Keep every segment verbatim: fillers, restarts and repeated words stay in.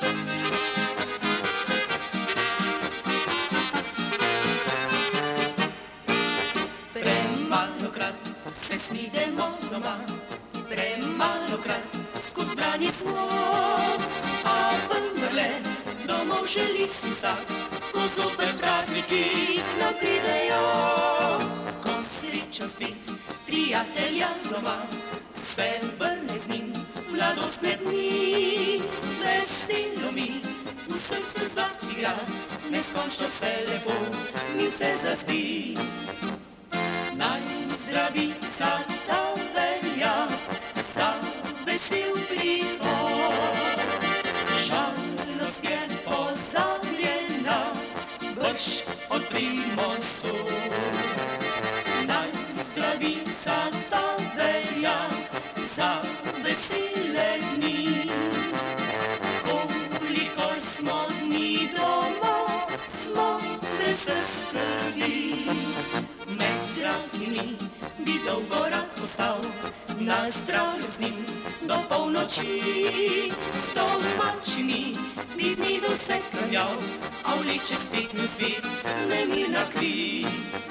Premalokrat se snidemo doma, premalokrat skozi branje smo, a vendarle domov želi si vsak, ko zopet prazniki k nam pridejo. Ko srečam spet prijatelja doma, se vrne z njim mladostne dni. Veselo mi v srcu zaigra, neskončno vse lepo mi se zazdi. Naj zdravica ta velja za vesel prihod. Žalost je pozabljena, brž odprimo sod. Naj zdravica ta velja za vesele dni. Kolikor smo dni doma, smo brez skrbi. Med dragimi bi dolgo rad postal, na zdravju z njim do polnoči. S domačimi bi dni do vse kramljal, a vleče spet mi svet nemirna kri.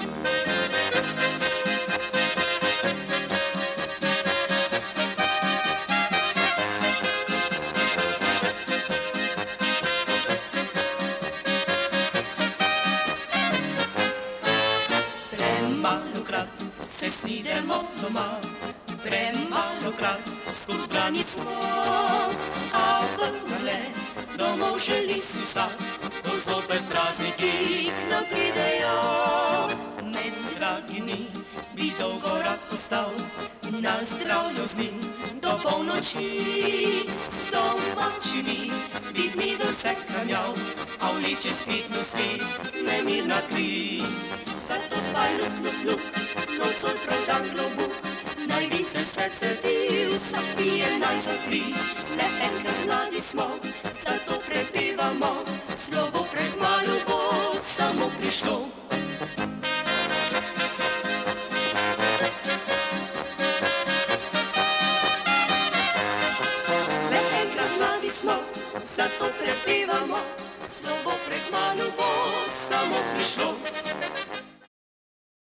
Premalokrat se snidemo doma, premalokrat skozi branje smo, a vendarle domov želi si vsak, ko zopet prazniki k nam pridejo. Med dragimi bi dolgo rad postal, na zdravju z njim do polnoči. S domačimi bi dni do vse kramljal, a vleče spet v svet nemirna kri. Zato pa luk, luk, luk, nocoj prav dan klobuk, naj vince vse cedi, vsak pije naj zakri. Le enkrat mladi smo, zato prepevamo.